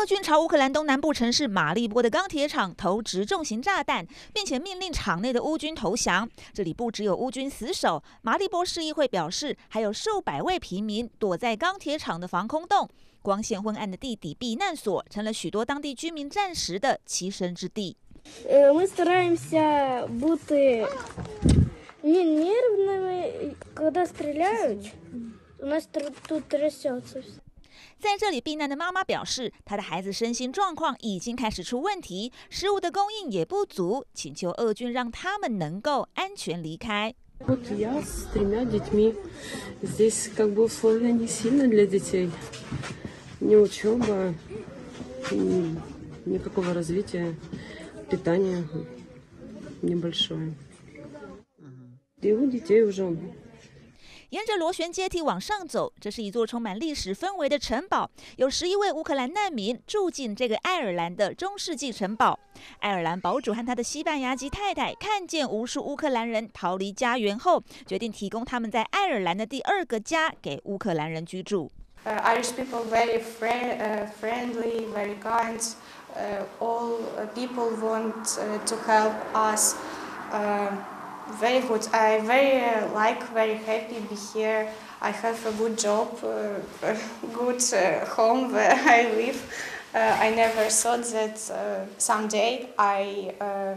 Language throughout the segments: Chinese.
俄军朝乌克兰东南部城市马利波的钢铁厂投掷重型炸弹，并且命令厂内的乌军投降。这里不只有乌军死守，马利波市议会表示，还有数百位平民躲在钢铁厂的防空洞。光线昏暗的地底避难所，成了许多当地居民暂时的栖身之地。 Мы стараемся быть нервными, когда стреляют. У нас тут трясется. 在这里避难的妈妈表示，她的孩子身心状况已经开始出问题，食物的供应也不足，请求俄军让他们能够安全离开。 Вот я с 3 детьми. Здесь как бы условия не сильно для детей. Ни учеба, никакого развития, питание небольшое. И у детей уже. 沿着螺旋阶梯往上走，这是一座充满历史氛围的城堡。有11位乌克兰难民住进这个爱尔兰的中世纪城堡。爱尔兰堡主和他的西班牙籍太太看见无数乌克兰人逃离家园后，决定提供他们在爱尔兰的第2个家给乌克兰人居住。 Irish people very friendly, very kind. All people want to help us. Very good. I very happy to be here. I have a good job, good home where I live. I never thought that someday I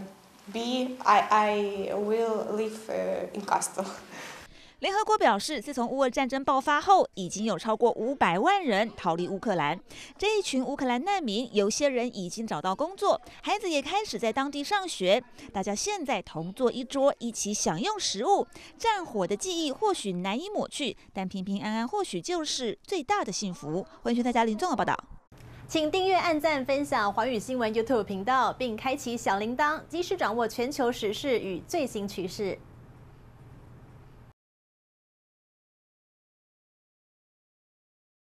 will live in Castle. 联合国表示，自从乌俄战争爆发后，已经有超过500万人逃离乌克兰。这一群乌克兰难民，有些人已经找到工作，孩子也开始在当地上学。大家现在同坐一桌，一起享用食物。战火的记忆或许难以抹去，但平平安安或许就是最大的幸福。欢迎大家林综合报道。 请订阅、按赞、分享寰宇新闻 YouTube 频道，并开启小铃铛，及时掌握全球时事与最新趋势。